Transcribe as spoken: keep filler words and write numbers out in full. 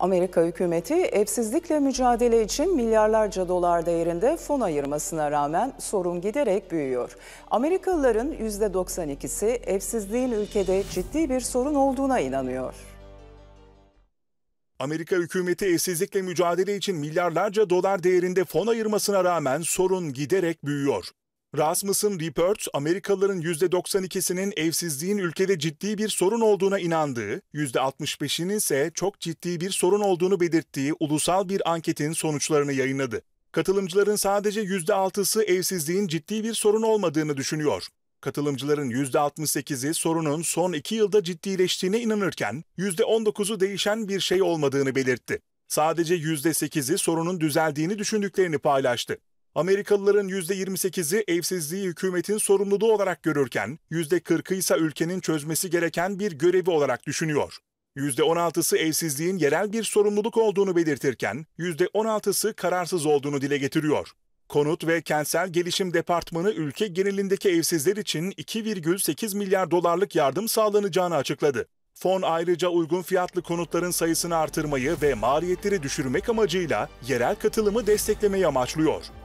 Amerika hükümeti evsizlikle mücadele için milyarlarca dolar değerinde fon ayırmasına rağmen sorun giderek büyüyor. Amerikalıların yüzde doksan ikisi evsizliğin ülkede ciddi bir sorun olduğuna inanıyor. Amerika hükümeti evsizlikle mücadele için milyarlarca dolar değerinde fon ayırmasına rağmen sorun giderek büyüyor. Rasmussen Reports, Amerikalıların yüzde doksan ikisinin evsizliğin ülkede ciddi bir sorun olduğuna inandığı, yüzde altmış beşinin ise çok ciddi bir sorun olduğunu belirttiği ulusal bir anketin sonuçlarını yayınladı. Katılımcıların sadece yüzde altısı evsizliğin ciddi bir sorun olmadığını düşünüyor. Katılımcıların yüzde altmış sekizi sorunun son iki yılda ciddileştiğine inanırken, yüzde on dokuzu değişen bir şey olmadığını belirtti. Sadece yüzde sekizi sorunun düzeldiğini düşündüklerini paylaştı. Amerikalıların yüzde yirmi sekizi evsizliği hükümetin sorumluluğu olarak görürken, yüzde kırkı ise ülkenin çözmesi gereken bir görevi olarak düşünüyor. yüzde on altısı evsizliğin yerel bir sorumluluk olduğunu belirtirken, yüzde on altısı kararsız olduğunu dile getiriyor. Konut ve Kentsel Gelişim Departmanı ülke genelindeki evsizler için iki virgül sekiz milyar dolarlık yardım sağlanacağını açıkladı. Fon ayrıca uygun fiyatlı konutların sayısını artırmayı ve maliyetleri düşürmek amacıyla yerel katılımı desteklemeyi amaçlıyor.